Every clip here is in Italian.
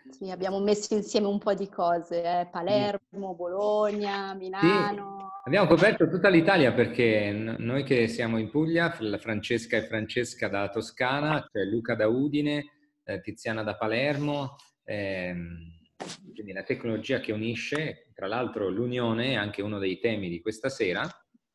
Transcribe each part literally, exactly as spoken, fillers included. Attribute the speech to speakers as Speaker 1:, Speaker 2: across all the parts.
Speaker 1: Sì, abbiamo messo insieme un po' di cose, eh?
Speaker 2: Sì.
Speaker 1: Palermo, Bologna,
Speaker 2: Sì,
Speaker 1: Milano.
Speaker 2: abbiamo coperto tutta l'Italia perché n- noi che siamo in Puglia, la Francesca e Francesca da Toscana, c'è Luca da Udine, eh, Tiziana da Palermo, ehm, quindi la tecnologia che unisce, tra l'altro l'unione è anche uno dei temi di questa sera.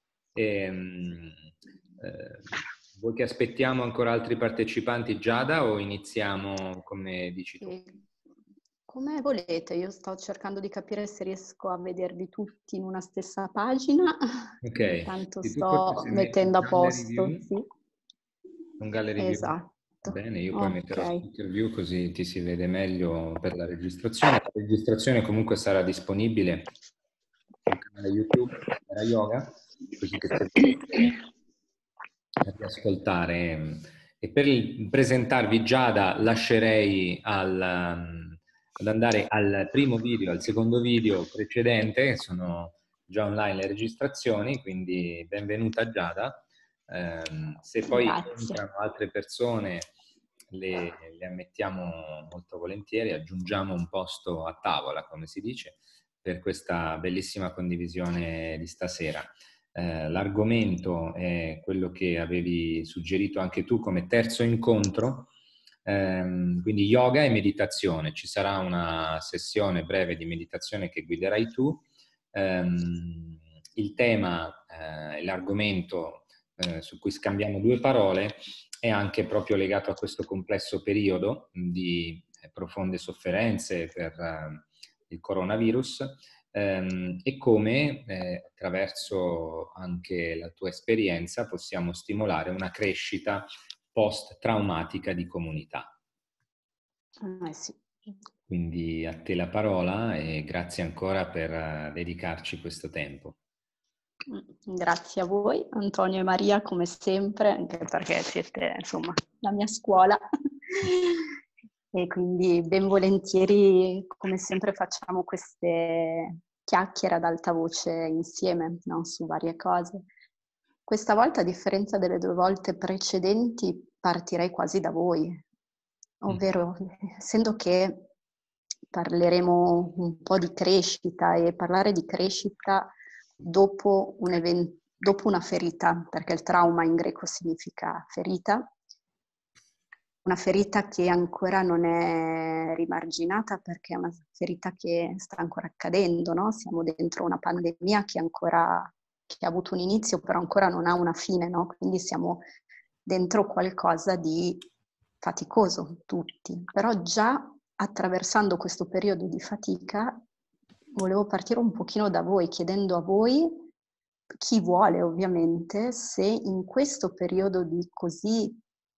Speaker 2: Ehm, eh, vuoi che aspettiamo ancora altri partecipanti, Giada, o iniziamo come dici tu?
Speaker 1: Sì. Come volete, io sto cercando di capire se riesco a vedervi tutti in una stessa pagina.
Speaker 2: Ok,
Speaker 1: Intanto
Speaker 2: sì, tu forse
Speaker 1: sto
Speaker 2: se metti
Speaker 1: mettendo a
Speaker 2: gallery
Speaker 1: posto,
Speaker 2: view.
Speaker 1: sì.
Speaker 2: Un gallery view.
Speaker 1: Esatto.
Speaker 2: Bene, io poi
Speaker 1: Ok.
Speaker 2: metterò speaker view così ti si vede meglio per la registrazione. La registrazione comunque sarà disponibile sul canale YouTube era Yoga, così che se volete riascoltare. E per il- presentarvi Giada lascerei al, um, ad andare al primo video, al secondo video precedente, sono già online le registrazioni, quindi benvenuta Giada. Ehm, se poi
Speaker 1: Grazie.
Speaker 2: entrano altre persone le, le ammettiamo molto volentieri, aggiungiamo un posto a tavola, come si dice, per questa bellissima condivisione di stasera. Eh, l'argomento è quello che avevi suggerito anche tu come terzo incontro, ehm, quindi yoga e meditazione. Ci sarà una sessione breve di meditazione che guiderai tu. Ehm, il tema e eh, l'argomento eh, su cui scambiamo due parole è anche proprio legato a questo complesso periodo di eh, profonde sofferenze per eh, il coronavirus ehm, e come eh, attraverso anche la tua esperienza possiamo stimolare una crescita post-traumatica di comunità.
Speaker 1: Eh sì.
Speaker 2: Quindi a te la parola e grazie ancora per eh, dedicarci questo tempo.
Speaker 1: Grazie a voi, Antonio e Maria, come sempre, anche perché siete, insomma, la mia scuola. E quindi ben volentieri, come sempre, facciamo queste chiacchiere ad alta voce insieme, no? Su varie cose. Questa volta, a differenza delle due volte precedenti, partirei quasi da voi,
Speaker 2: Mm.
Speaker 1: ovvero essendo che parleremo un po' di crescita e parlare di crescita dopo un evento, dopo una ferita, perché il trauma in greco significa ferita, una ferita che ancora non è rimarginata perché è una ferita che sta ancora accadendo, no? Siamo dentro una pandemia che ancora che ha avuto un inizio, però ancora non ha una fine, no? Quindi siamo dentro qualcosa di faticoso tutti. Però già attraversando questo periodo di fatica, volevo partire un pochino da voi, chiedendo a voi, chi vuole ovviamente, se in questo periodo di così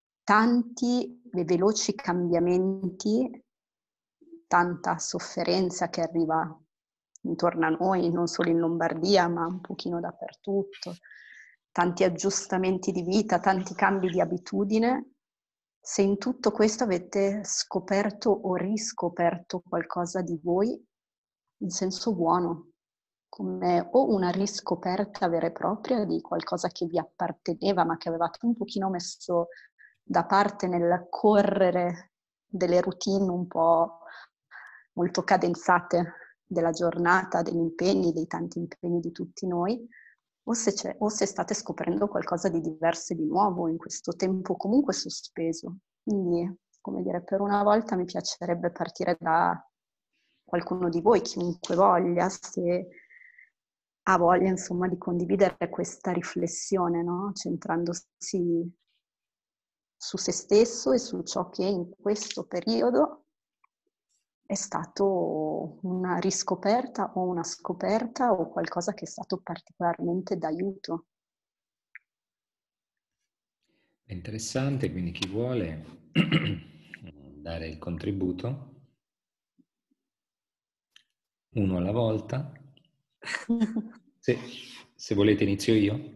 Speaker 1: tanti e veloci cambiamenti, tanta sofferenza che arriva intorno a noi, non solo in Lombardia, ma un pochino dappertutto, tanti aggiustamenti di vita, tanti cambi di abitudine, se in tutto questo avete scoperto o riscoperto qualcosa di voi in senso buono, come o una riscoperta vera e propria di qualcosa che vi apparteneva ma che avevate un pochino messo da parte nel correre delle routine un po' molto cadenzate della giornata, degli impegni, dei tanti impegni di tutti noi, o se, c'è, o se state scoprendo qualcosa di diverso e di nuovo in questo tempo comunque sospeso. Quindi, come dire, per una volta mi piacerebbe partire da qualcuno di voi, chiunque voglia, se ha voglia, insomma, di condividere questa riflessione, no? Centrandosi su se stesso e su ciò che in questo periodo è stato una riscoperta o una scoperta o qualcosa che è stato particolarmente d'aiuto.
Speaker 2: È interessante, quindi chi vuole dare il contributo, uno alla volta. Se, se volete inizio io.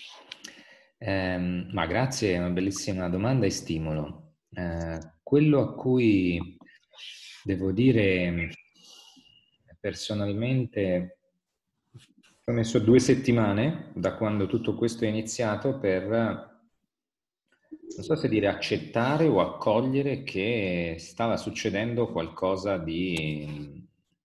Speaker 2: Ehm, ma grazie, è una bellissima domanda e stimolo. Eh, quello a cui devo dire personalmente ho messo due settimane da quando tutto questo è iniziato per non so se dire accettare o accogliere che stava succedendo qualcosa di,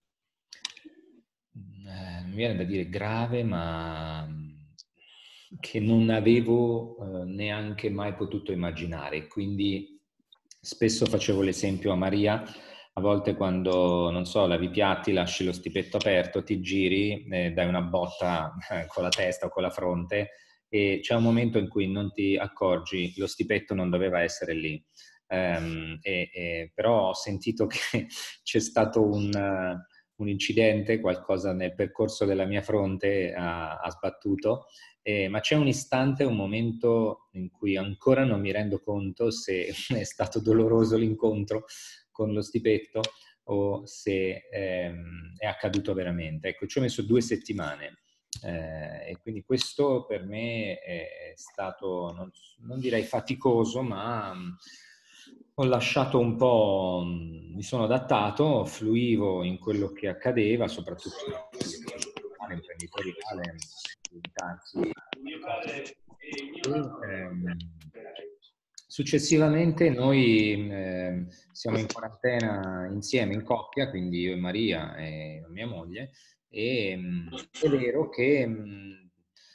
Speaker 2: eh, non mi viene da dire grave, ma che non avevo eh, neanche mai potuto immaginare. Quindi spesso facevo l'esempio a Maria, a volte quando, non so, lavi i piatti, lasci lo stipetto aperto, ti giri, eh, dai una botta eh, con la testa o con la fronte e c'è un momento in cui non ti accorgi, lo stipetto non doveva essere lì. Um, e, e, però ho sentito che c'è stato un, uh, un incidente, qualcosa nel percorso della mia fronte ha, ha sbattuto, eh, ma c'è un istante, un momento in cui ancora non mi rendo conto se è stato doloroso l'incontro con lo stipetto o se ehm, è accaduto veramente. Ecco, ci ho messo due settimane. Eh, e quindi questo per me è stato, non, non direi faticoso, ma mh, ho lasciato un po', mh, mi sono adattato, fluivo in quello che accadeva, soprattutto imprenditoriale, dedicarsi alle cose. E, ehm, successivamente noi eh, siamo in quarantena insieme, in coppia, quindi io e Maria e mia moglie, e mh, è vero che mh,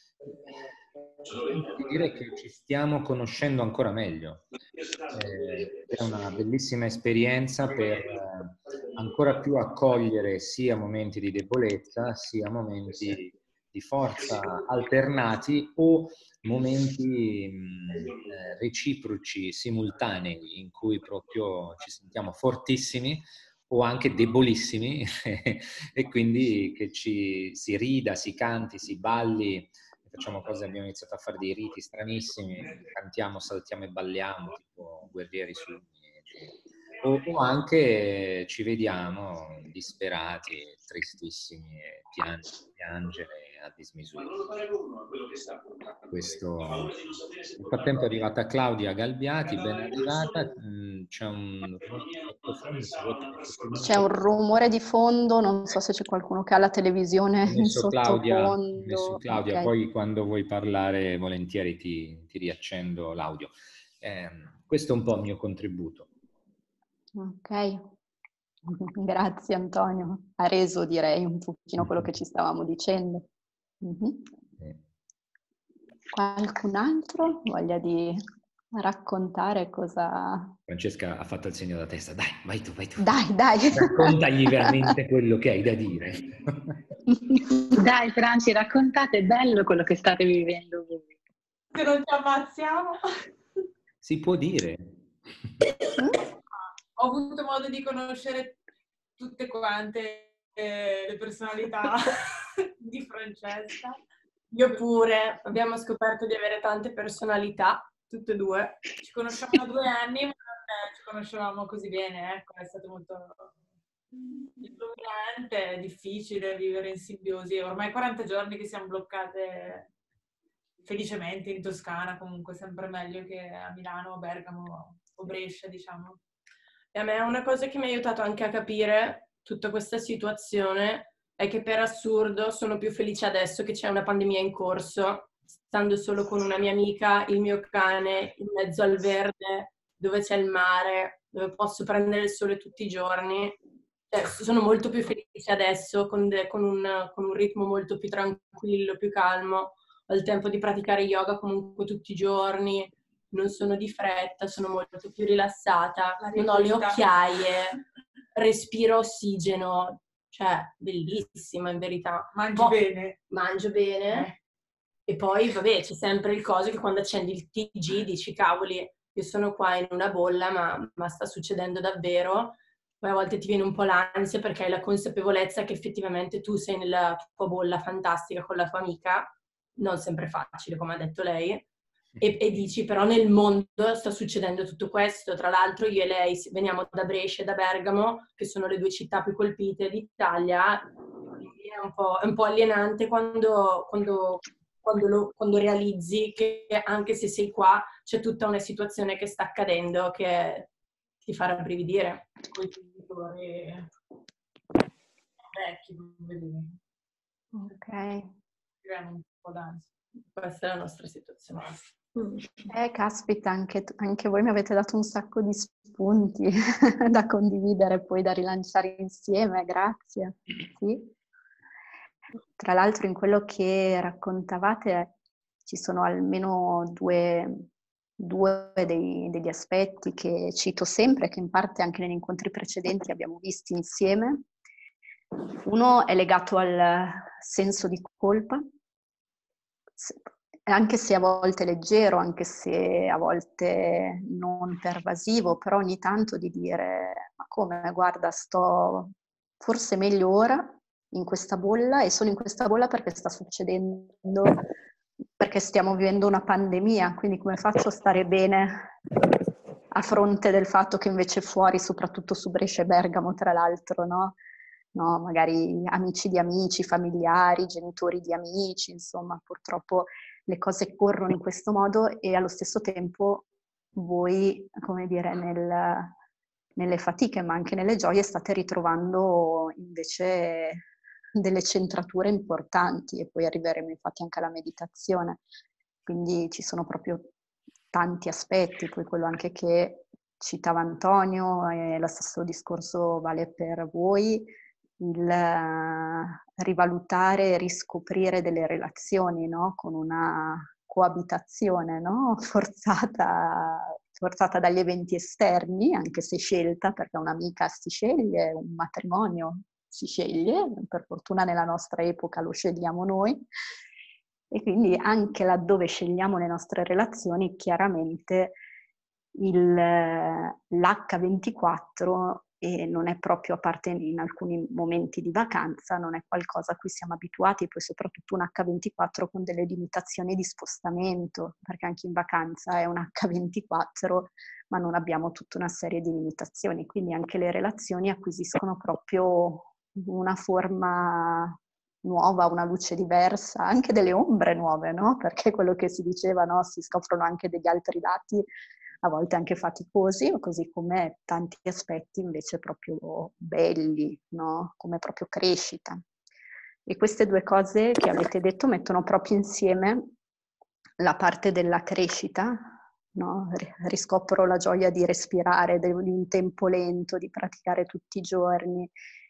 Speaker 2: sento di dire che ci stiamo conoscendo ancora meglio. Eh, è una bellissima esperienza per eh, ancora più accogliere sia momenti di debolezza, sia momenti di forza alternati o momenti mh, eh, reciproci, simultanei, in cui proprio ci sentiamo fortissimi o anche debolissimi e quindi che ci si rida, si canti, si balli, facciamo cose, abbiamo iniziato a fare dei riti stranissimi, cantiamo, saltiamo e balliamo, tipo guerrieri suni, o, o anche ci vediamo disperati, tristissimi e pian- piangere a dismisura. Questo... Nel frattempo è arrivata Claudia Galbiati, ben arrivata. Mm, c'è un rumore di sottofondo, se vuoi ti metto sul
Speaker 1: C'è un
Speaker 2: mute.
Speaker 1: rumore di fondo, non so se c'è qualcuno che ha la televisione
Speaker 2: Ho
Speaker 1: in
Speaker 2: messo Claudia, ho messo
Speaker 1: sottofondo.
Speaker 2: Claudia,
Speaker 1: Ok,
Speaker 2: poi quando vuoi parlare volentieri ti, ti riaccendo l'audio. Eh, questo è un po' il mio contributo.
Speaker 1: ok. Grazie Antonio. Ha reso, direi, un pochino quello che ci stavamo dicendo. Mhm.
Speaker 2: Eh.
Speaker 1: Qualcun altro voglia di raccontare cosa...
Speaker 2: Francesca ha fatto il segno da testa. Dai, vai tu, vai tu.
Speaker 1: Dai, dai!
Speaker 2: Raccontagli veramente quello che hai da dire.
Speaker 3: Dai, Franci, raccontate, è bello quello che state vivendo voi.
Speaker 4: Se non ci ammazziamo.
Speaker 2: Si può dire.
Speaker 4: Ho avuto modo di conoscere tutte quante eh, le personalità di Francesca. Io pure, abbiamo scoperto di avere tante personalità, tutte e due. Ci conosciamo da due anni, ma non ci conoscevamo così bene, ecco, è stato molto illuminante, è difficile vivere in simbiosi. Ormai quaranta giorni che siamo bloccate felicemente in Toscana, comunque sempre meglio che a Milano o Bergamo o Brescia, diciamo. E a me una cosa che mi ha aiutato anche a capire tutta questa situazione è che per assurdo sono più felice adesso che c'è una pandemia in corso, stando solo con una mia amica, il mio cane, in mezzo al verde, dove c'è il mare, dove posso prendere il sole tutti i giorni. Cioè, sono molto più felice adesso, con, de- con, un, con un ritmo molto più tranquillo, più calmo. Ho il tempo di praticare yoga comunque tutti i giorni, non sono di fretta, sono molto più rilassata, non ho le occhiaie, respiro ossigeno, cioè bellissima in verità. Mangi
Speaker 3: Mo-
Speaker 4: bene.
Speaker 3: Mangio bene.
Speaker 4: Eh.
Speaker 3: E poi, vabbè, c'è sempre il coso che quando accendi il T G dici, cavoli, io sono qua in una bolla, ma, ma sta succedendo davvero. Poi a volte ti viene un po' l'ansia perché hai la consapevolezza che effettivamente tu sei nella tua bolla fantastica con la tua amica, non sempre facile, come ha detto lei, e, e dici però nel mondo sta succedendo tutto questo. Tra l'altro io e lei veniamo da Brescia e da Bergamo, che sono le due città più colpite d'Italia, quindi è un po', è un po' alienante quando, quando, quando, lo, quando realizzi che anche se sei qua c'è tutta una situazione che sta accadendo che ti fa rabbrividire. Con i genitori vecchi, poverini.
Speaker 1: Ok.
Speaker 4: Creano un po' d'ansia. Questa è la nostra situazione.
Speaker 1: Eh, caspita, anche, anche voi mi avete dato un sacco di spunti da condividere e poi da rilanciare insieme, grazie. Sì. Tra l'altro in quello che raccontavate ci sono almeno due, due dei, degli aspetti che cito sempre, che in parte anche negli incontri precedenti abbiamo visto insieme. Uno è legato al senso di colpa, anche se a volte leggero, anche se a volte non pervasivo, però ogni tanto di dire, ma come, guarda, sto forse meglio ora in questa bolla e sono in questa bolla perché sta succedendo, perché stiamo vivendo una pandemia, quindi come faccio a stare bene a fronte del fatto che invece fuori, soprattutto su Brescia e Bergamo, tra l'altro, no? No, magari amici di amici, familiari, genitori di amici, insomma, purtroppo le cose corrono in questo modo e allo stesso tempo voi, come dire, nel, nelle fatiche ma anche nelle gioie state ritrovando invece delle centrature importanti e poi arriveremo infatti anche alla meditazione. Quindi ci sono proprio tanti aspetti, poi quello anche che citava Antonio, e lo stesso discorso vale per voi, il rivalutare e riscoprire delle relazioni, no? Con una coabitazione, no? forzata, forzata dagli eventi esterni, anche se scelta, perché un'amica si sceglie, un matrimonio si sceglie, per fortuna nella nostra epoca lo scegliamo noi, e quindi anche laddove scegliamo le nostre relazioni, chiaramente il, l'acca ventiquattro e non è proprio, a parte in alcuni momenti di vacanza, non è qualcosa a cui siamo abituati, poi soprattutto un acca ventiquattro con delle limitazioni di spostamento, perché anche in vacanza è un acca ventiquattro, ma non abbiamo tutta una serie di limitazioni, quindi anche le relazioni acquisiscono proprio una forma nuova, una luce diversa, anche delle ombre nuove, no? Perché quello che si diceva, no? Si scoprono anche degli altri lati, a volte anche faticosi, così come tanti aspetti invece proprio belli, no? Come proprio crescita. E queste due cose che avete detto mettono proprio insieme la parte della crescita, no? Riscopro la gioia di respirare, di un tempo lento, di praticare tutti i giorni,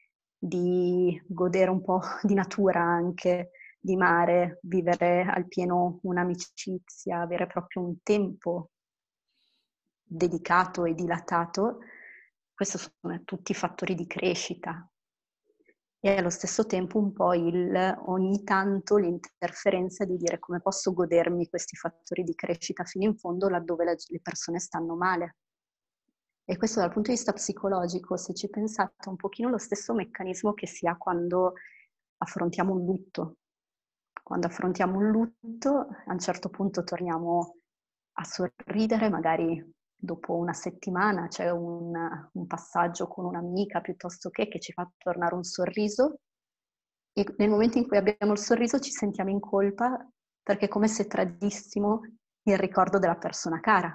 Speaker 1: di godere un po' di natura anche, di mare, vivere al pieno un'amicizia, avere proprio un tempo dedicato e dilatato, questi sono tutti fattori di crescita. E allo stesso tempo un po' il, ogni tanto l'interferenza di dire come posso godermi questi fattori di crescita fino in fondo laddove le persone stanno male. E questo dal punto di vista psicologico, se ci pensate, è un pochino lo stesso meccanismo che si ha quando affrontiamo un lutto. Quando affrontiamo un lutto, a un certo punto torniamo a sorridere, magari dopo una settimana c'è un, un passaggio con un'amica piuttosto che che ci fa tornare un sorriso, e nel momento in cui abbiamo il sorriso ci sentiamo in colpa perché è come se tradissimo il ricordo della persona cara.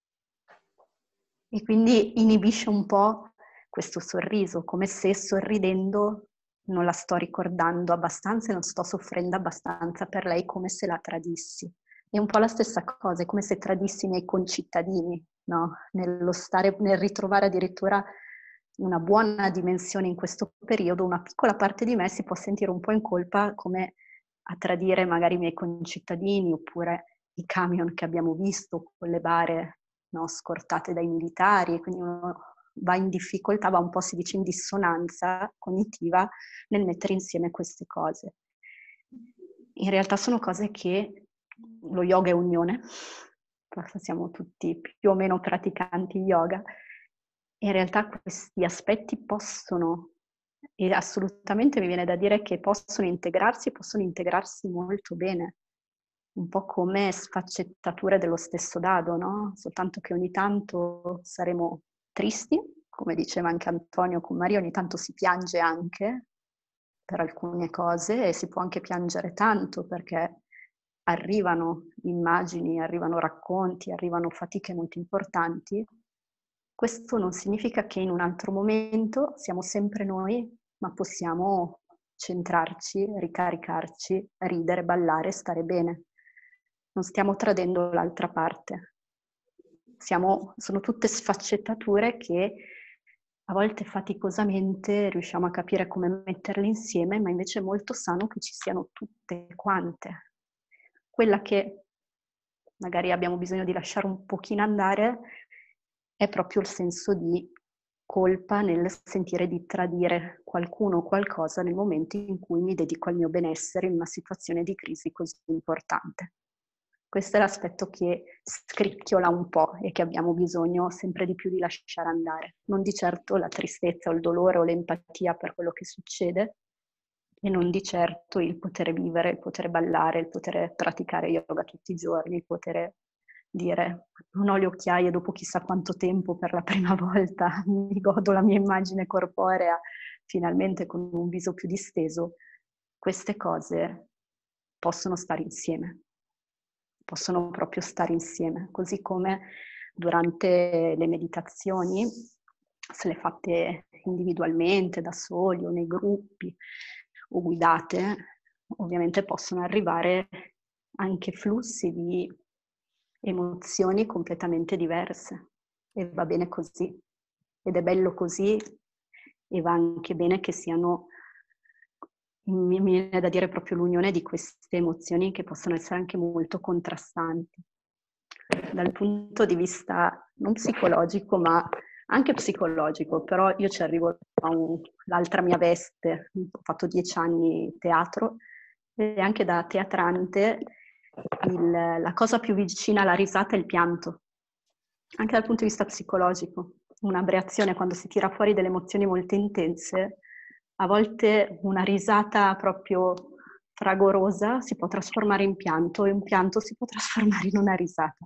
Speaker 1: E quindi inibisce un po' questo sorriso, come se sorridendo non la sto ricordando abbastanza e non sto soffrendo abbastanza per lei, come se la tradissi. È un po' la stessa cosa, è come se tradissi i miei concittadini, no? Nello stare, nel ritrovare addirittura una buona dimensione in questo periodo, una piccola parte di me si può sentire un po' in colpa come a tradire magari i miei concittadini, oppure i camion che abbiamo visto, quelle bare, no, scortate dai militari, quindi uno va in difficoltà, va un po', si dice, in dissonanza cognitiva nel mettere insieme queste cose. In realtà sono cose che lo yoga è unione, siamo tutti più o meno praticanti yoga, e in realtà questi aspetti possono, e assolutamente mi viene da dire che possono integrarsi, possono integrarsi molto bene, un po' come sfaccettature dello stesso dado, no? Soltanto che ogni tanto saremo tristi, come diceva anche Antonio con Maria, ogni tanto si piange anche per alcune cose e si può anche piangere tanto perché arrivano immagini, arrivano racconti, arrivano fatiche molto importanti. Questo non significa che in un altro momento siamo sempre noi, ma possiamo centrarci, ricaricarci, ridere, ballare, stare bene. non stiamo tradendo l'altra parte. Siamo, sono tutte sfaccettature che a volte faticosamente riusciamo a capire come metterle insieme, ma invece è molto sano che ci siano tutte quante. Quella che magari abbiamo bisogno di lasciare un pochino andare è proprio il senso di colpa nel sentire di tradire qualcuno o qualcosa nel momento in cui mi dedico al mio benessere in una situazione di crisi così importante. Questo è l'aspetto che scricchiola un po' e che abbiamo bisogno sempre di più di lasciare andare. Non di certo la tristezza o il dolore o l'empatia per quello che succede, e non di certo il poter vivere, il poter ballare, il poter praticare yoga tutti i giorni, il poter dire non ho le occhiaie dopo chissà quanto tempo per la prima volta, mi godo la mia immagine corporea finalmente con un viso più disteso. Queste cose possono stare insieme, possono proprio stare insieme, così come durante le meditazioni, se le fate individualmente, da soli o nei gruppi o guidate, ovviamente possono arrivare anche flussi di emozioni completamente diverse, e va bene così, ed è bello così, e va anche bene che siano, mi viene da dire, proprio l'unione di queste emozioni che possono essere anche molto contrastanti. Dal punto di vista non psicologico, ma anche psicologico, però io ci arrivo a un, l'altra mia veste, ho fatto dieci anni teatro, e anche da teatrante il, la cosa più vicina alla risata è il pianto, anche dal punto di vista psicologico. Un'abbreazione, quando si tira fuori delle emozioni molto intense, a volte una risata proprio fragorosa si può trasformare in pianto, e un pianto si può trasformare in una risata.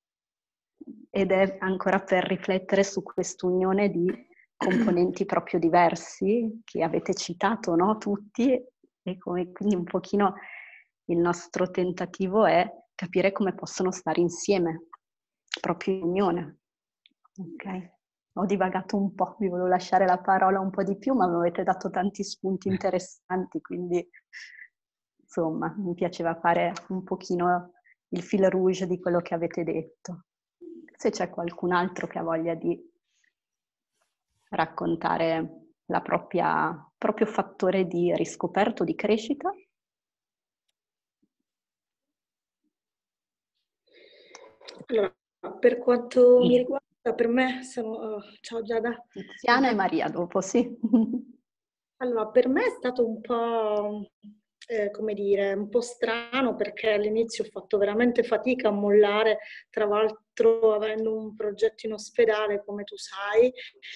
Speaker 1: Ed è ancora per riflettere su quest'unione di componenti proprio diversi, che avete citato, no? Tutti, e come, quindi un pochino il nostro tentativo è capire come possono stare insieme, proprio in unione. Ok? Ho divagato un po', vi volevo lasciare la parola un po' di più, ma mi avete dato tanti spunti interessanti, quindi insomma mi piaceva fare un pochino il fil rouge di quello che avete detto. Se c'è qualcun altro che ha voglia di raccontare la propria proprio fattore di riscoperto, di crescita.
Speaker 5: Allora, per quanto mi riguarda, per me sono... Ciao Giada.
Speaker 1: Tiziana e Maria dopo, sì.
Speaker 5: Allora, per me è stato un po', eh, come dire, un po' strano, perché all'inizio ho fatto veramente fatica a mollare, tra l'altro avendo un progetto in ospedale, come tu sai,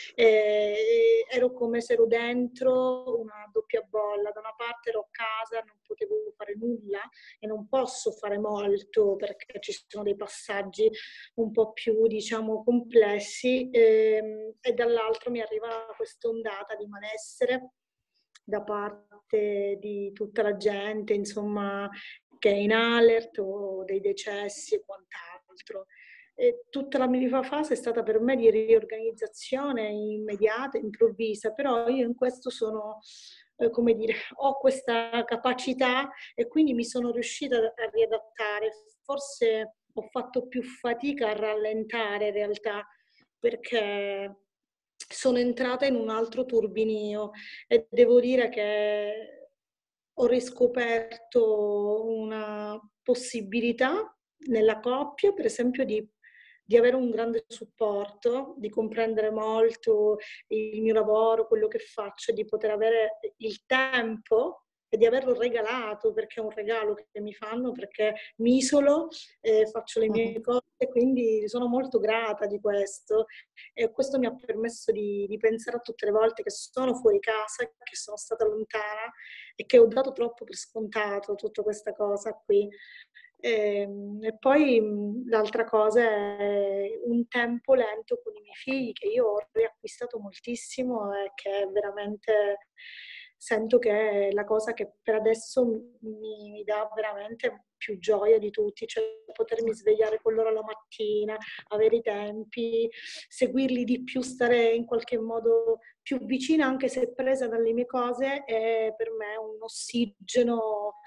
Speaker 5: eh, ero come se ero dentro una doppia bolla. Da una parte ero a casa, non potevo fare nulla e non posso fare molto perché ci sono dei passaggi un po' più, diciamo, complessi, ehm, e dall'altro mi arriva questa ondata di malessere da parte di tutta la gente, insomma, che è in alert, o dei decessi e quant'altro. E tutta la mia prima fase è stata per me di riorganizzazione immediata, improvvisa, però io in questo sono, eh, come dire, ho questa capacità e quindi mi sono riuscita a riadattare. Forse ho fatto più fatica a rallentare in realtà, perché sono entrata in un altro turbinio e devo dire che ho riscoperto una possibilità nella coppia, per esempio, di, di avere un grande supporto, di comprendere molto il mio lavoro, quello che faccio, di poter avere il tempo e di averlo regalato, perché è un regalo che mi fanno, perché mi isolo, eh, faccio le mie cose, quindi sono molto grata di questo, e questo mi ha permesso di, di pensare a tutte le volte che sono fuori casa, che sono stata lontana e che ho dato troppo per scontato tutta questa cosa qui. E, e poi l'altra cosa è un tempo lento con i miei figli, che io ho riacquistato moltissimo e che veramente sento che è la cosa che per adesso mi, mi dà veramente più gioia di tutti, cioè potermi svegliare con loro la mattina, avere i tempi, seguirli di più, stare in qualche modo più vicina, anche se presa dalle mie cose, è per me un ossigeno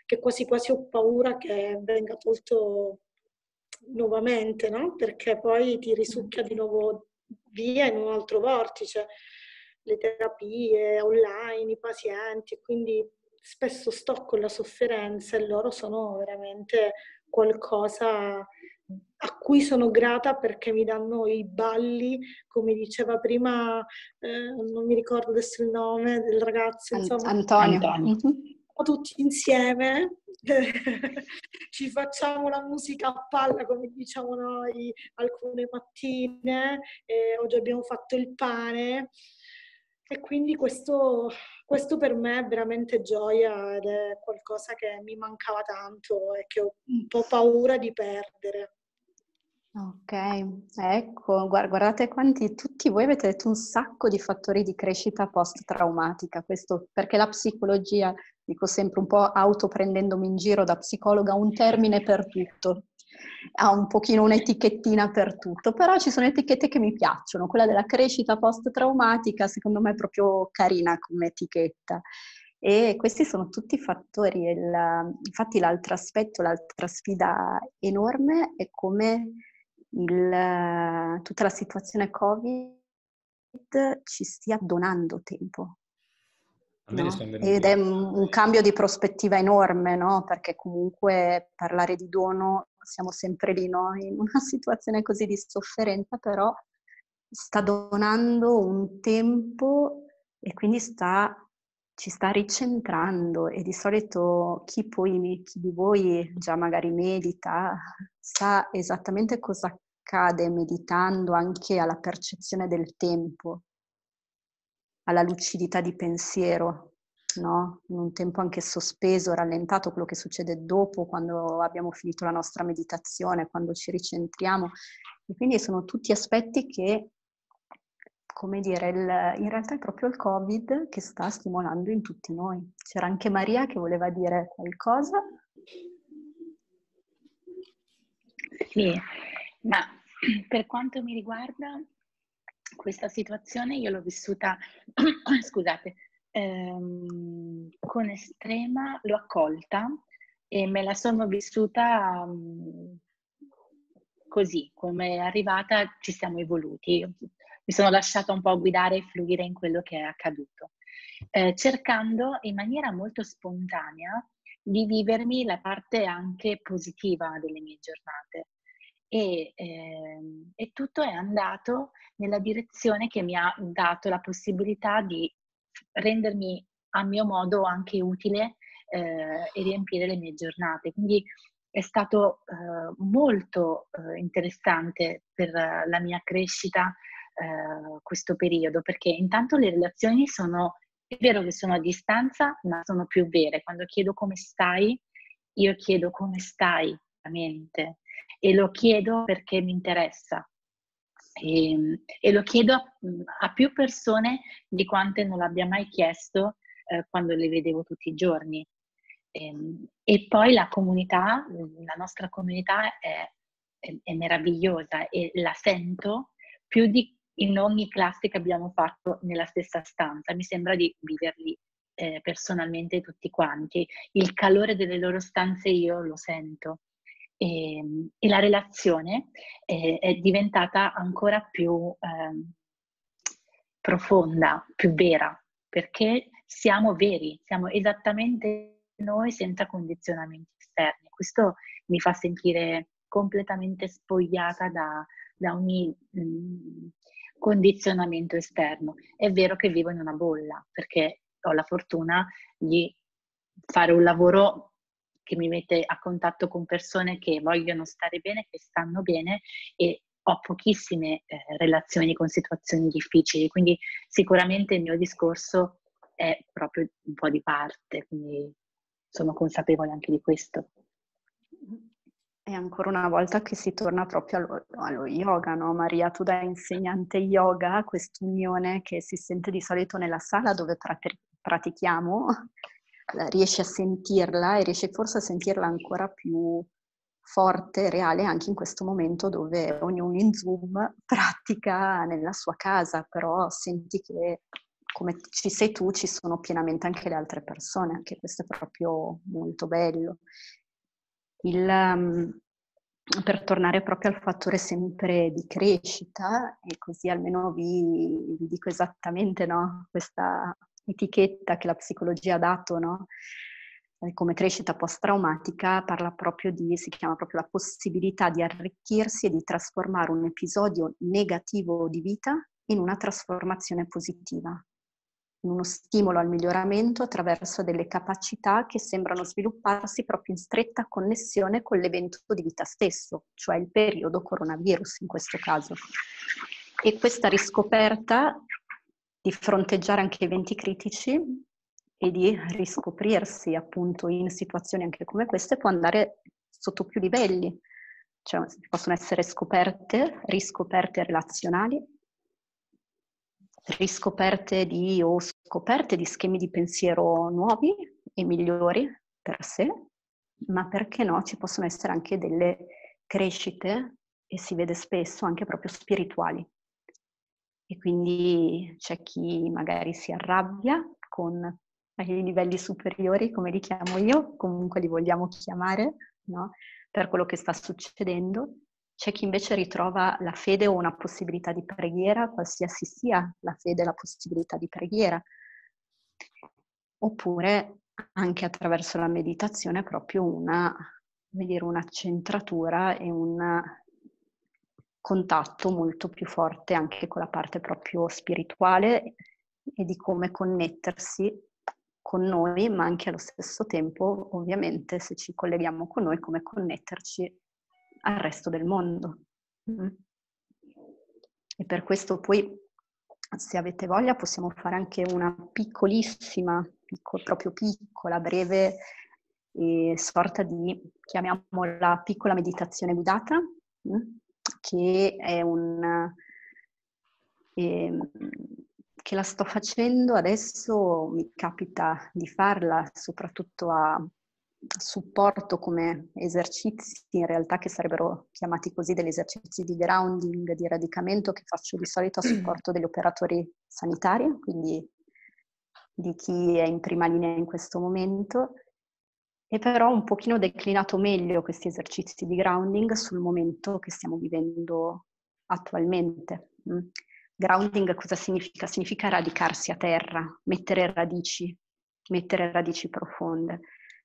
Speaker 5: che quasi quasi ho paura che venga tolto nuovamente, no? Perché poi ti risucchia di nuovo via in un altro vortice, le terapie online, i pazienti, quindi spesso sto con la sofferenza e loro sono veramente qualcosa a cui sono grata perché mi danno i balli, come diceva prima, eh, non mi ricordo adesso il nome del ragazzo, insomma.
Speaker 1: Antonio.
Speaker 6: Antonio.
Speaker 1: Mm-hmm.
Speaker 5: Tutti insieme ci facciamo la musica a palla, come diciamo noi alcune mattine, e oggi abbiamo fatto il pane e quindi questo, questo per me è veramente gioia ed è qualcosa che mi mancava tanto e che ho un po' paura di perdere.
Speaker 1: Ok, ecco, guard- guardate quanti, tutti voi avete detto un sacco di fattori di crescita post-traumatica, questo perché la psicologia, dico sempre un po' autoprendendomi in giro da psicologa, ha un termine per tutto, ha un pochino un'etichettina per tutto, però ci sono etichette che mi piacciono, quella della crescita post-traumatica secondo me è proprio carina come etichetta. E questi sono tutti fattori, il, infatti l'altro aspetto, l'altra sfida enorme è come il, tutta la situazione Covid ci stia donando tempo.
Speaker 2: A me ne
Speaker 1: No?
Speaker 2: sono venuti.
Speaker 1: Ed è un, un cambio di prospettiva enorme, no? Perché comunque parlare di dono, siamo sempre lì, no? In una situazione così di sofferenza, però sta donando un tempo e quindi sta, ci sta ricentrando e di solito chi poi, chi di voi già magari medita, sa esattamente cosa accade meditando anche alla percezione del tempo, alla lucidità di pensiero, no? In un tempo anche sospeso, rallentato, quello che succede dopo, quando abbiamo finito la nostra meditazione, quando ci ricentriamo. E quindi sono tutti aspetti che, come dire, il, in realtà è proprio il Covid che sta stimolando in tutti noi. C'era anche Maria che voleva dire qualcosa.
Speaker 6: Sì, ma per quanto mi riguarda, questa situazione io l'ho vissuta, scusate, ehm, con estrema, l'ho accolta e me la sono vissuta um, così, come è arrivata ci siamo evoluti. Mi sono lasciata un po' guidare e fluire in quello che è accaduto, eh, cercando in maniera molto spontanea di vivermi la parte anche positiva delle mie giornate. E, ehm, e tutto è andato nella direzione che mi ha dato la possibilità di rendermi a mio modo anche utile eh, e riempire le mie giornate. Quindi è stato eh, molto eh, interessante per la mia crescita eh, questo periodo, perché intanto le relazioni sono, è vero che sono a distanza, ma sono più vere. Quando chiedo come stai, io chiedo come stai veramente e lo chiedo perché mi interessa. E, e lo chiedo a, a più persone di quante non l'abbia mai chiesto eh, quando le vedevo tutti i giorni. E, e poi la comunità, la nostra comunità è, è, è meravigliosa e la sento più di in ogni classe che abbiamo fatto nella stessa stanza. Mi sembra di viverli eh, personalmente tutti quanti. Il calore delle loro stanze io lo sento. E, e la relazione è, è diventata ancora più eh, profonda, più vera, perché siamo veri, siamo esattamente noi senza condizionamenti esterni. Questo mi fa sentire completamente spogliata da, da ogni mh, condizionamento esterno. È vero che vivo in una bolla, perché ho la fortuna di fare un lavoro che mi mette a contatto con persone che vogliono stare bene, che stanno bene e ho pochissime eh, relazioni con situazioni difficili, quindi sicuramente il mio discorso è proprio un po' di parte, quindi sono consapevole anche di questo.
Speaker 1: E ancora una volta che si torna proprio allo, allo yoga, no? Maria, tu da insegnante yoga, quest'unione che si sente di solito nella sala dove prati- pratichiamo, riesci a sentirla e riesci forse a sentirla ancora più forte, reale anche in questo momento dove ognuno in Zoom pratica nella sua casa, però senti che come ci sei tu, ci sono pienamente anche le altre persone, anche questo è proprio molto bello. Il, um, per tornare proprio al fattore sempre di crescita, e così almeno vi, vi dico esattamente, no, questa etichetta che la psicologia ha dato, no, come crescita post-traumatica, parla proprio di, si chiama proprio la possibilità di arricchirsi e di trasformare un episodio negativo di vita in una trasformazione positiva, in uno stimolo al miglioramento attraverso delle capacità che sembrano svilupparsi proprio in stretta connessione con l'evento di vita stesso, cioè il periodo coronavirus in questo caso. E questa riscoperta di fronteggiare anche eventi critici e di riscoprirsi appunto in situazioni anche come queste può andare sotto più livelli, cioè possono essere scoperte, riscoperte relazionali, riscoperte di o scoperte di schemi di pensiero nuovi e migliori per sé, ma perché no, ci possono essere anche delle crescite, e si vede spesso anche proprio spirituali. E quindi c'è chi magari si arrabbia con ai livelli superiori, come li chiamo io, comunque li vogliamo chiamare, no? Per quello che sta succedendo. C'è chi invece ritrova la fede o una possibilità di preghiera, qualsiasi sia la fede e la possibilità di preghiera. Oppure anche attraverso la meditazione proprio una, come dire, una centratura e un contatto molto più forte anche con la parte proprio spirituale e di come connettersi con noi, ma anche allo stesso tempo, ovviamente, se ci colleghiamo con noi, come connetterci al resto del mondo. Mm. E per questo poi, se avete voglia, possiamo fare anche una piccolissima, picco, proprio piccola, breve eh, sorta di, chiamiamola piccola meditazione guidata, mm, che è un... Eh, che la sto facendo adesso, mi capita di farla soprattutto a supporto come esercizi, in realtà che sarebbero chiamati così degli esercizi di grounding, di radicamento, che faccio di solito a supporto degli operatori sanitari, quindi di chi è in prima linea in questo momento, e però un pochino declinato meglio questi esercizi di grounding sul momento che stiamo vivendo attualmente. Grounding cosa significa? Significa radicarsi a terra, mettere radici, mettere radici profonde.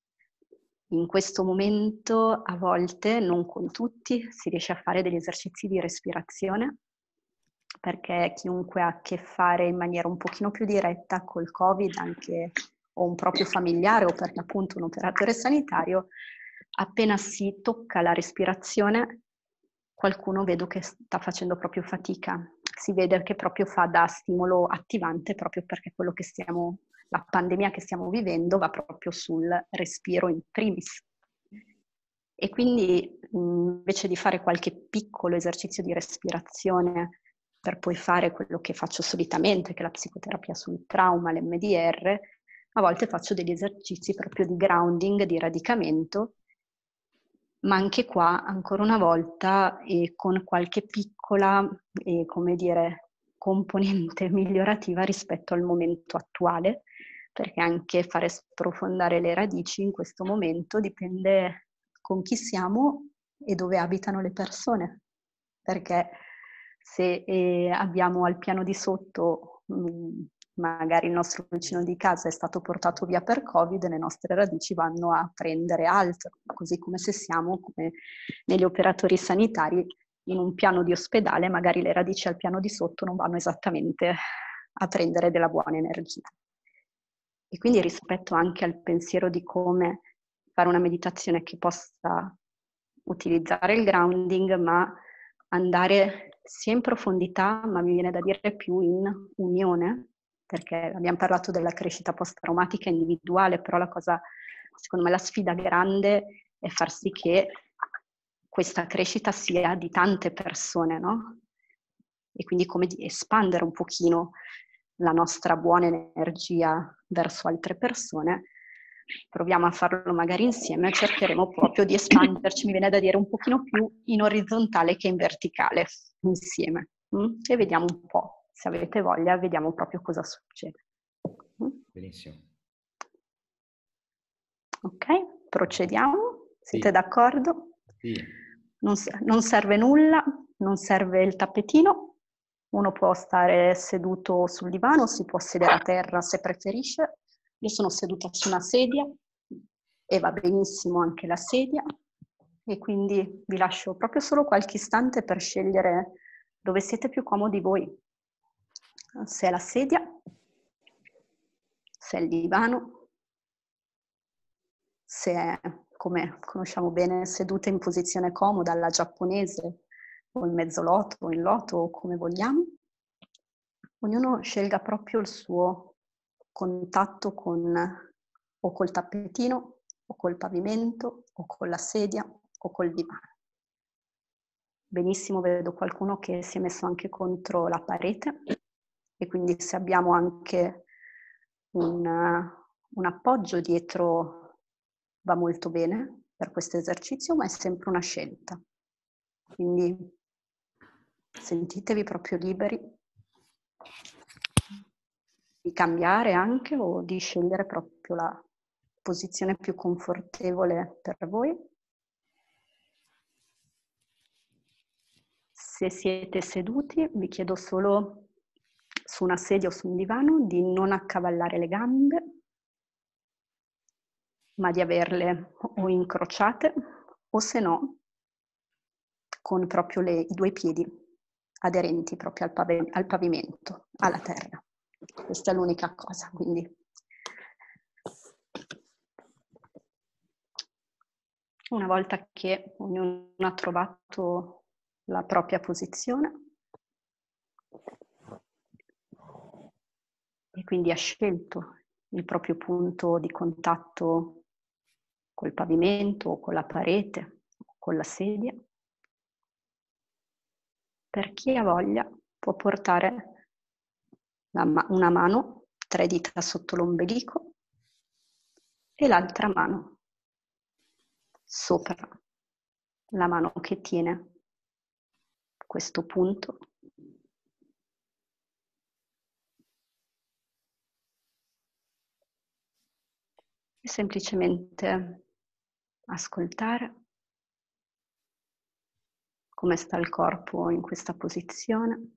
Speaker 1: In questo momento, a volte, non con tutti, si riesce a fare degli esercizi di respirazione, perché chiunque ha a che fare in maniera un pochino più diretta col Covid, anche o un proprio familiare o perché appunto un operatore sanitario, appena si tocca la respirazione, qualcuno vedo che sta facendo proprio fatica. Si vede che proprio fa da stimolo attivante, proprio perché quello che stiamo, la pandemia che stiamo vivendo va proprio sul respiro in primis. E quindi invece di fare qualche piccolo esercizio di respirazione per poi fare quello che faccio solitamente, che è la psicoterapia sul trauma, l'M D R, a volte faccio degli esercizi proprio di grounding, di radicamento, ma anche qua, ancora una volta, eh, con qualche piccola, eh, come dire, componente migliorativa rispetto al momento attuale, perché anche fare sprofondare le radici in questo momento dipende con chi siamo e dove abitano le persone, perché se eh, abbiamo al piano di sotto mh, magari il nostro vicino di casa è stato portato via per Covid, le nostre radici vanno a prendere altro, così come se siamo come negli operatori sanitari in un piano di ospedale, magari le radici al piano di sotto non vanno esattamente a prendere della buona energia. E quindi rispetto anche al pensiero di come fare una meditazione che possa utilizzare il grounding, ma andare sia in profondità, ma mi viene da dire più in unione, perché abbiamo parlato della crescita post-traumatica individuale, però la cosa, secondo me la sfida grande è far sì che questa crescita sia di tante persone, no? E quindi come di espandere un pochino la nostra buona energia verso altre persone. Proviamo a farlo magari insieme e cercheremo proprio di espanderci, mi viene da dire, un pochino più in orizzontale che in verticale, insieme. Mm? E vediamo un po' se avete voglia, vediamo proprio cosa succede.
Speaker 2: Benissimo.
Speaker 1: Ok, procediamo. Siete
Speaker 2: Sì.
Speaker 1: d'accordo?
Speaker 2: Sì.
Speaker 1: Non, non serve nulla, non serve il tappetino. Uno può stare seduto sul divano, si può sedere a terra se preferisce. Io sono seduta su una sedia e va benissimo anche la sedia. E quindi vi lascio proprio solo qualche istante per scegliere dove siete più comodi voi. Se è la sedia, se è il divano, se è, come conosciamo bene, sedute in posizione comoda alla giapponese o in mezzoloto o in loto o come vogliamo. Ognuno scelga proprio il suo contatto con o col tappetino o col pavimento o con la sedia o col divano. Benissimo, vedo qualcuno che si è messo anche contro la parete e quindi se abbiamo anche un, un appoggio dietro va molto bene per questo esercizio, ma è sempre una scelta. Quindi sentitevi proprio liberi di cambiare anche o di scegliere proprio la posizione più confortevole per voi. Se siete seduti, vi chiedo solo su una sedia o su un divano di non accavallare le gambe, ma di averle o incrociate o se no con proprio le, i due piedi aderenti proprio al, pav- al pavimento, alla terra. Questa è l'unica cosa, quindi una volta che ognuno ha trovato la propria posizione e quindi ha scelto il proprio punto di contatto col pavimento o con la parete o con la sedia, per chi ha voglia può portare la ma- una mano, tre dita sotto l'ombelico e l'altra mano sopra la mano che tiene questo punto. E semplicemente ascoltare come sta il corpo in questa posizione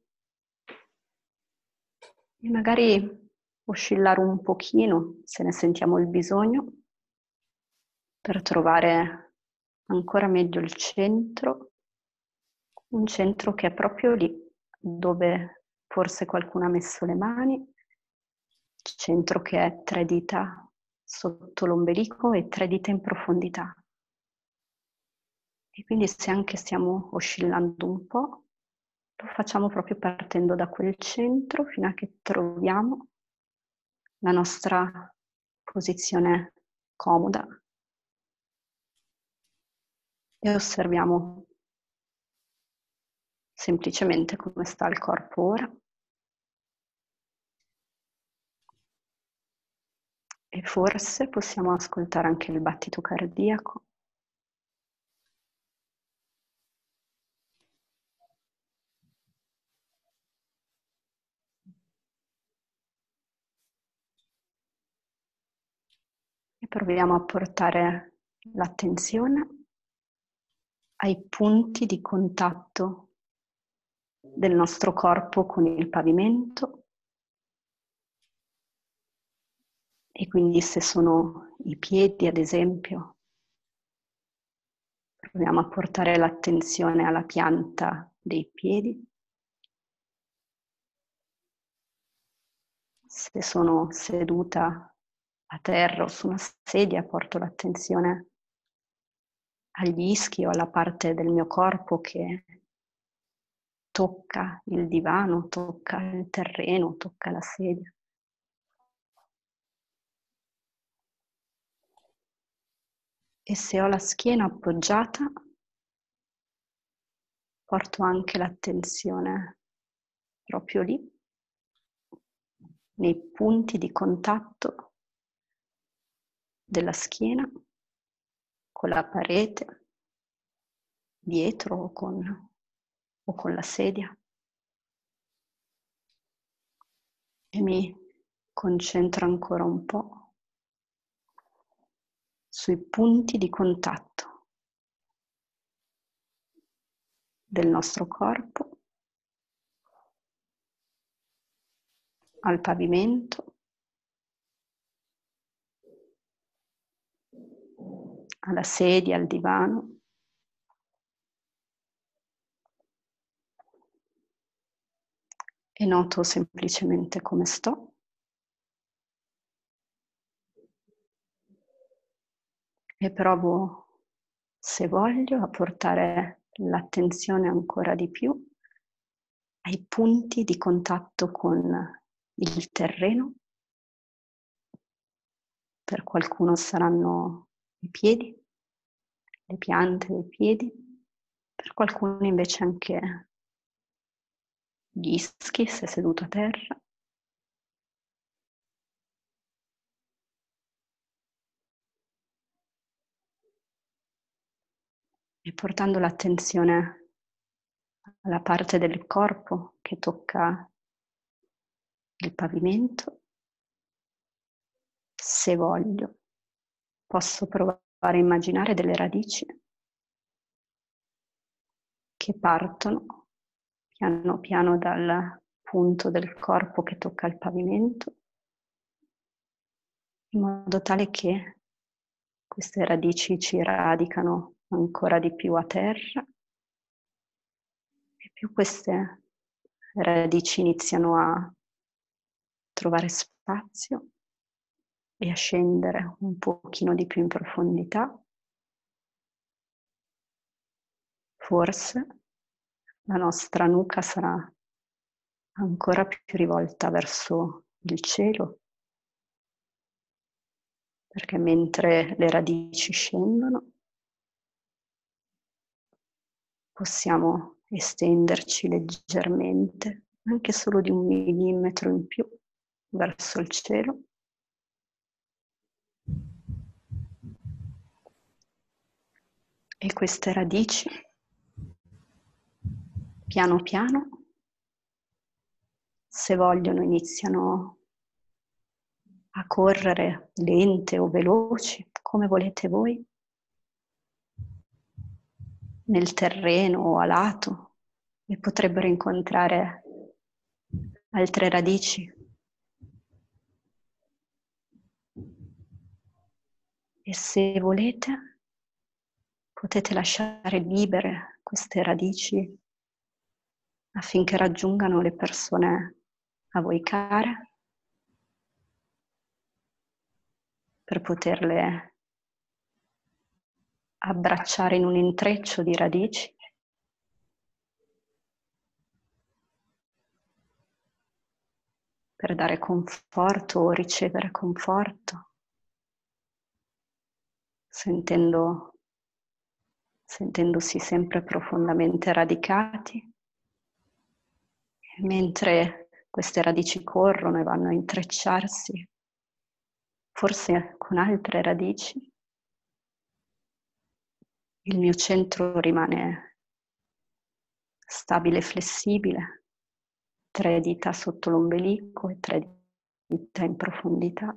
Speaker 1: e magari oscillare un pochino se ne sentiamo il bisogno per trovare ancora meglio il centro, un centro che è proprio lì dove forse qualcuno ha messo le mani, centro che è tre dita sotto l'ombelico e tre dita in profondità. E quindi se anche stiamo oscillando un po', lo facciamo proprio partendo da quel centro fino a che troviamo la nostra posizione comoda e osserviamo semplicemente come sta il corpo ora. E forse possiamo ascoltare anche il battito cardiaco. E proviamo a portare l'attenzione ai punti di contatto del nostro corpo con il pavimento. E quindi se sono i piedi, ad esempio, proviamo a portare l'attenzione alla pianta dei piedi. Se sono seduta a terra o su una sedia, porto l'attenzione agli ischi o alla parte del mio corpo che tocca il divano, tocca il terreno, tocca la sedia. E se ho la schiena appoggiata, porto anche l'attenzione proprio lì, nei punti di contatto della schiena con la parete, dietro o con, o con la sedia. E mi concentro ancora un po' sui punti di contatto del nostro corpo al pavimento, alla sedia, al divano. E noto semplicemente come sto. E provo, se voglio, a portare l'attenzione ancora di più ai punti di contatto con il terreno. Per qualcuno saranno i piedi, le piante dei piedi, per qualcuno invece anche gli ischi, se seduto a terra. E portando l'attenzione alla parte del corpo che tocca il pavimento, se voglio, posso provare a immaginare delle radici che partono piano piano dal punto del corpo che tocca il pavimento, in modo tale che queste radici ci radicano ancora di più a terra e più queste radici iniziano a trovare spazio e a scendere un pochino di più in profondità. Forse la nostra nuca sarà ancora più rivolta verso il cielo, perché mentre le radici scendono possiamo estenderci leggermente, anche solo di un millimetro in più, verso il cielo. E queste radici, piano piano, se vogliono, iniziano a correre lente o veloci, come volete voi, nel terreno o a lato, e potrebbero incontrare altre radici. E se volete, potete lasciare libere queste radici affinché raggiungano le persone a voi care, per poterle abbracciare in un intreccio di radici. Per dare conforto o ricevere conforto, sentendo, sentendosi sempre profondamente radicati, e mentre queste radici corrono e vanno a intrecciarsi, forse con altre radici, il mio centro rimane stabile e flessibile, tre dita sotto l'ombelico e tre dita in profondità.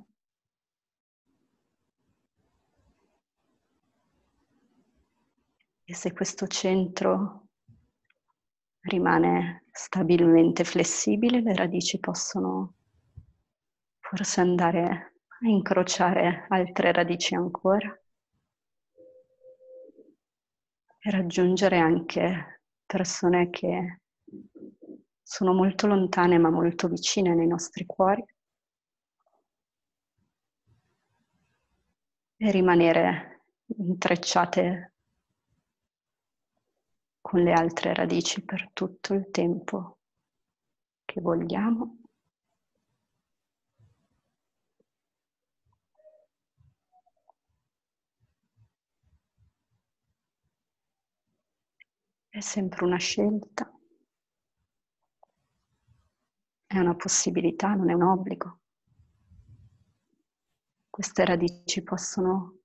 Speaker 1: E se questo centro rimane stabilmente flessibile, le radici possono forse andare a incrociare altre radici ancora e raggiungere anche persone che sono molto lontane ma molto vicine nei nostri cuori, e rimanere intrecciate con le altre radici per tutto il tempo che vogliamo. È sempre una scelta, è una possibilità, non è un obbligo. Queste radici possono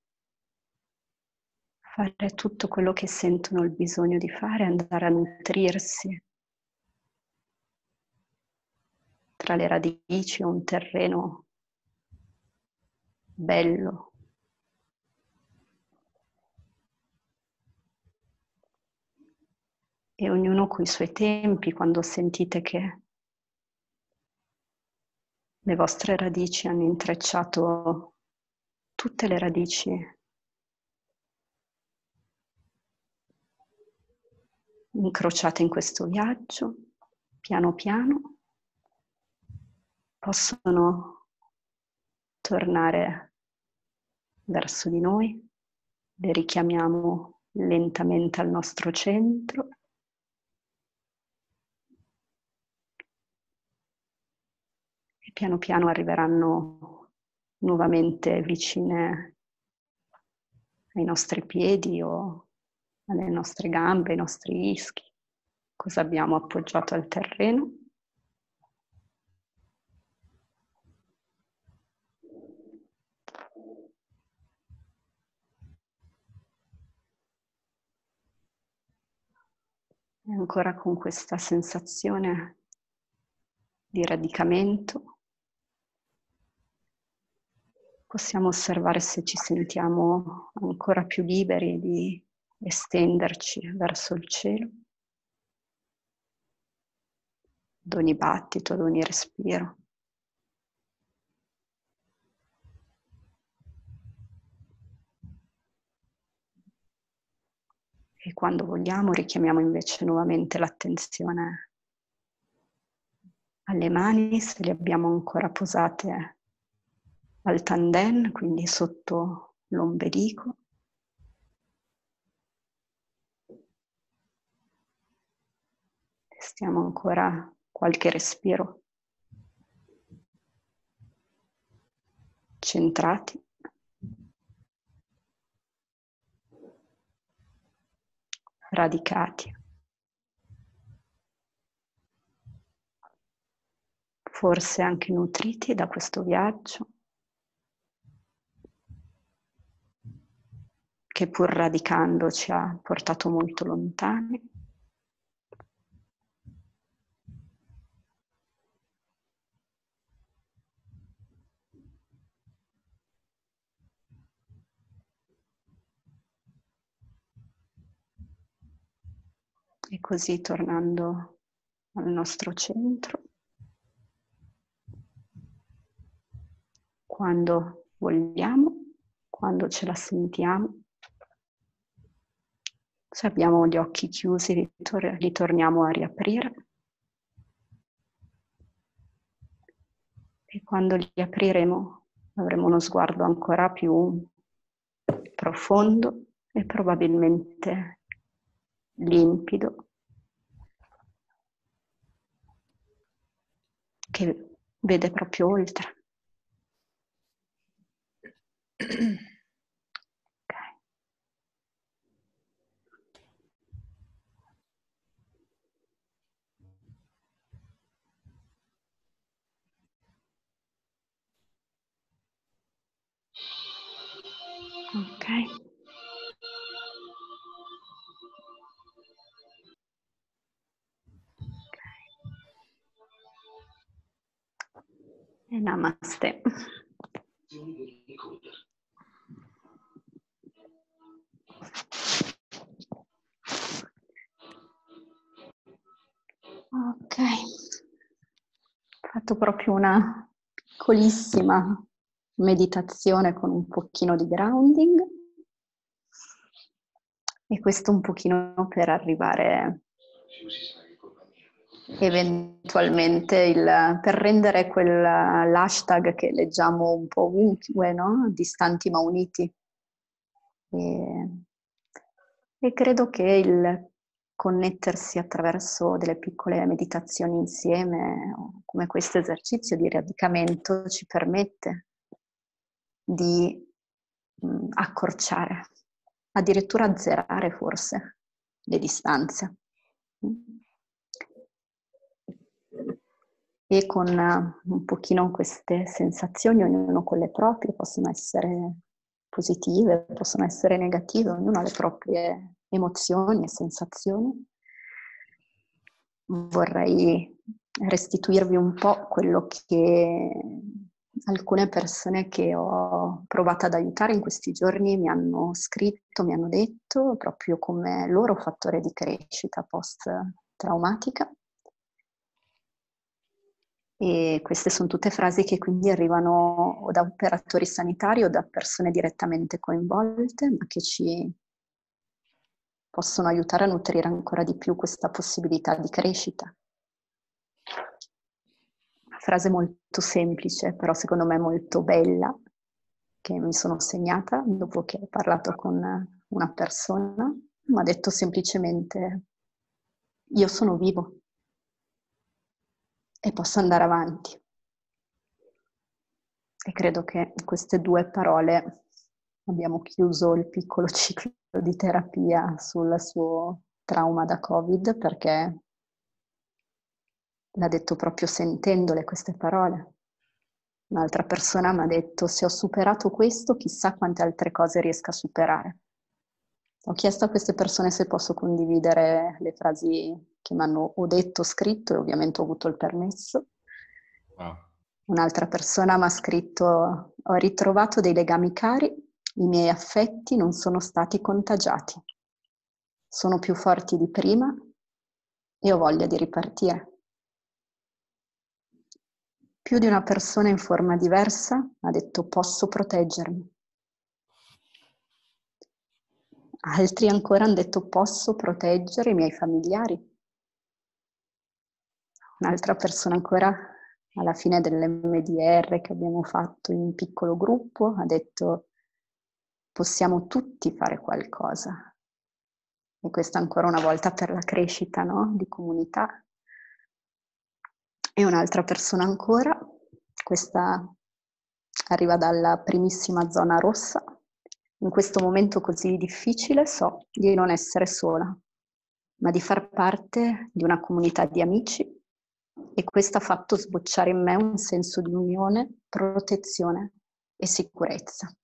Speaker 1: fare tutto quello che sentono il bisogno di fare, andare a nutrirsi tra le radici un terreno bello. E ognuno coi suoi tempi, quando sentite che le vostre radici hanno intrecciato tutte le radici incrociate in questo viaggio, piano piano, possono tornare verso di noi, le richiamiamo lentamente al nostro centro. E piano piano arriveranno nuovamente vicine ai nostri piedi o alle nostre gambe, ai nostri ischi, cosa abbiamo appoggiato al terreno. E ancora con questa sensazione di radicamento possiamo osservare se ci sentiamo ancora più liberi di estenderci verso il cielo, ad ogni battito, ad ogni respiro. E quando vogliamo richiamiamo invece nuovamente l'attenzione alle mani, se le abbiamo ancora posate al tanden, quindi sotto l'ombelico. Stiamo ancora qualche respiro centrati. Radicati. Forse anche nutriti da questo viaggio, che pur radicando ci ha portato molto lontani. E così tornando al nostro centro, quando vogliamo, quando ce la sentiamo, se abbiamo gli occhi chiusi li, tor- li torniamo a riaprire e quando li apriremo avremo uno sguardo ancora più profondo e probabilmente limpido, che vede proprio oltre. Ok. E namaste. Ok, ho fatto proprio una piccolissima meditazione con un pochino di grounding e questo un pochino per arrivare eventualmente il, per rendere quel l'hashtag che leggiamo un po' ovunque, no? Distanti ma uniti. E, e credo che il connettersi attraverso delle piccole meditazioni insieme, come questo esercizio di radicamento, ci permette di mh, accorciare, addirittura azzerare forse le distanze. E con un pochino queste sensazioni, ognuno con le proprie, possono essere positive, possono essere negative, ognuno ha le proprie emozioni e sensazioni. vorrei restituirvi un po' quello che alcune persone che ho provato ad aiutare in questi giorni mi hanno scritto, mi hanno detto, proprio come loro fattore di crescita post-traumatica. E queste sono tutte frasi che quindi arrivano o da operatori sanitari o da persone direttamente coinvolte, ma che ci possono aiutare a nutrire ancora di più questa possibilità di crescita. Una frase molto semplice, però secondo me molto bella, che mi sono segnata dopo che ho parlato con una persona, mi ha detto semplicemente: io sono vivo e posso andare avanti. E credo che in queste due parole abbiamo chiuso il piccolo ciclo di terapia sul suo trauma da Covid, perché l'ha detto proprio sentendole queste parole. Un'altra persona mi ha detto: se ho superato questo, chissà quante altre cose riesco a superare. Ho chiesto a queste persone se posso condividere le frasi che mi hanno o detto o scritto, e ovviamente ho avuto il permesso.
Speaker 2: Wow.
Speaker 1: Un'altra persona mi ha scritto: ho ritrovato dei legami cari, i miei affetti non sono stati contagiati. Sono più forti di prima e ho voglia di ripartire. Più di una persona in forma diversa ha detto: posso proteggermi. Altri ancora hanno detto: posso proteggere i miei familiari. Un'altra persona ancora, alla fine dell'emme di erre che abbiamo fatto in un piccolo gruppo, ha detto: possiamo tutti fare qualcosa. E questa ancora una volta per la crescita, no? Di comunità. E un'altra persona ancora, questa arriva dalla primissima zona rossa: in questo momento così difficile so di non essere sola, ma di far parte di una comunità di amici, e questo ha fatto sbocciare in me un senso di unione, protezione e sicurezza.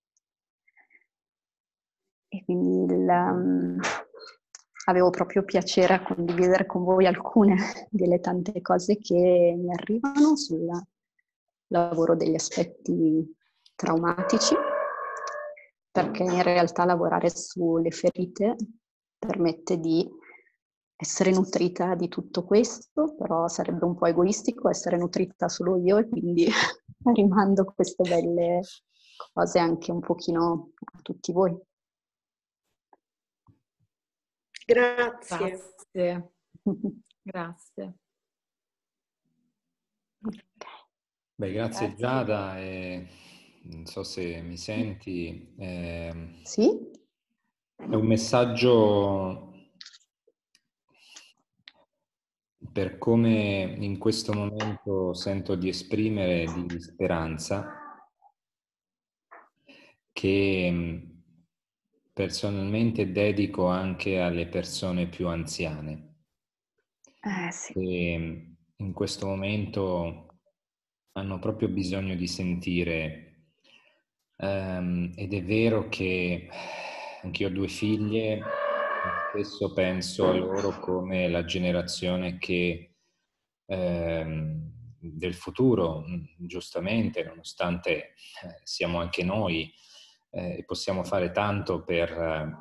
Speaker 1: E quindi il, um, avevo proprio piacere a condividere con voi alcune delle tante cose che mi arrivano sul lavoro degli aspetti traumatici, perché in realtà lavorare sulle ferite permette di essere nutrita di tutto questo, però sarebbe un po' egoistico essere nutrita solo io, e quindi rimando queste belle cose anche un pochino a tutti voi.
Speaker 5: Grazie.
Speaker 7: Grazie. Grazie.
Speaker 2: Beh, grazie,
Speaker 7: Grazie.
Speaker 2: Giada, e non so se mi senti. Eh,
Speaker 1: Sì?
Speaker 2: è un messaggio per come in questo momento sento di esprimere, di speranza, che personalmente dedico anche alle persone più anziane,
Speaker 1: Eh, sì.
Speaker 2: che in questo momento hanno proprio bisogno di sentire, um, ed è vero che anch'io ho due figlie, spesso penso a loro come la generazione che ehm, del futuro, giustamente, nonostante eh, siamo anche noi e eh, possiamo fare tanto per eh,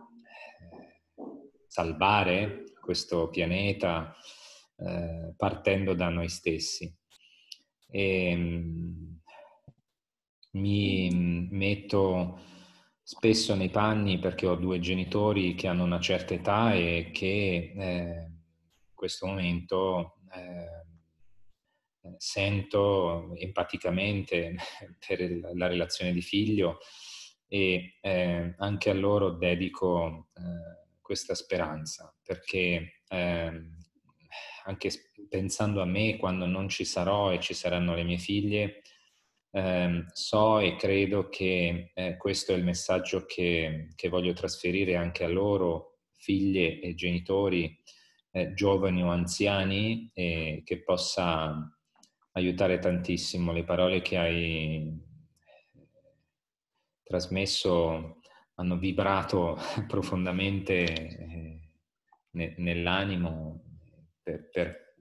Speaker 2: salvare questo pianeta eh, partendo da noi stessi. E, mh, mi metto spesso nei panni, perché ho due genitori che hanno una certa età e che eh, in questo momento eh, sento empaticamente per il, la relazione di figlio, e eh, anche a loro dedico eh, questa speranza, perché eh, anche pensando a me quando non ci sarò e ci saranno le mie figlie, eh, so e credo che eh, questo è il messaggio che, che voglio trasferire anche a loro, figlie e genitori, eh, giovani o anziani, e che possa aiutare tantissimo. Le parole che hai trasmesso hanno vibrato profondamente eh, ne, nell'animo per, per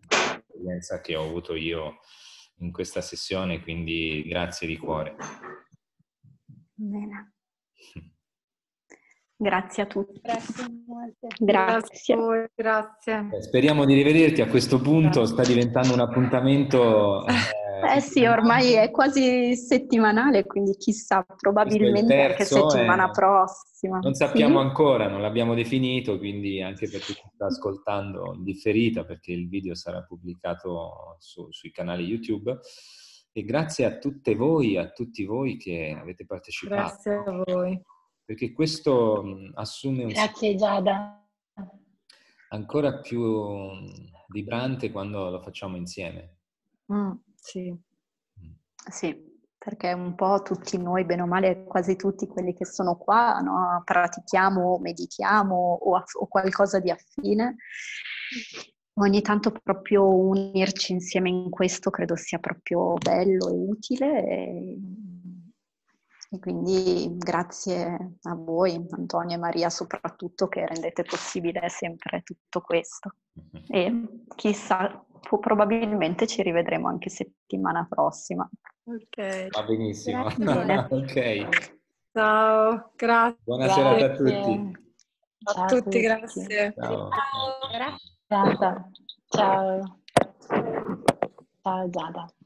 Speaker 2: l'esperienza che ho avuto io in questa sessione, quindi grazie di cuore.
Speaker 1: Bene. Grazie a tutti.
Speaker 6: Grazie molte.
Speaker 1: Grazie.
Speaker 7: a voi, grazie.
Speaker 2: Speriamo di rivederti a questo punto, sta diventando un appuntamento...
Speaker 1: Eh sì, ormai è quasi settimanale, quindi chissà, probabilmente anche settimana
Speaker 2: e...
Speaker 1: prossima.
Speaker 2: Non sappiamo
Speaker 1: Sì?
Speaker 2: ancora, non l'abbiamo definito, quindi anche per chi sta ascoltando in differita, perché il video sarà pubblicato su, sui canali YouTube. E grazie a tutte voi, a tutti voi che avete partecipato.
Speaker 7: Grazie a voi.
Speaker 2: Perché questo mh, assume un
Speaker 6: Grazie Giada.
Speaker 2: ancora più mh, vibrante quando lo facciamo insieme.
Speaker 7: Mm, sì.
Speaker 1: Sì, perché un po' tutti noi, bene o male, quasi tutti quelli che sono qua, no? Pratichiamo, meditiamo o, aff- o qualcosa di affine. Ogni tanto proprio unirci insieme in questo credo sia proprio bello e utile. E, e quindi grazie a voi, Antonio e Maria, soprattutto, che rendete possibile sempre tutto questo. E chissà, probabilmente ci rivedremo anche settimana prossima.
Speaker 7: Ok.
Speaker 2: Va benissimo.
Speaker 1: Bene.
Speaker 2: Ok.
Speaker 7: Ciao, grazie.
Speaker 2: Buona serata a tutti.
Speaker 7: A
Speaker 6: Ciao a
Speaker 7: tutti,
Speaker 6: tutti.
Speaker 7: grazie.
Speaker 2: Ciao.
Speaker 6: Giada. Ciao. Ciao Giada.